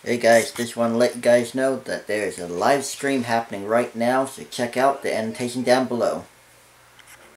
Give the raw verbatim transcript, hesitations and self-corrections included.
Hey guys, just want to let you guys know that there is a live stream happening right now, so check out the annotation down below.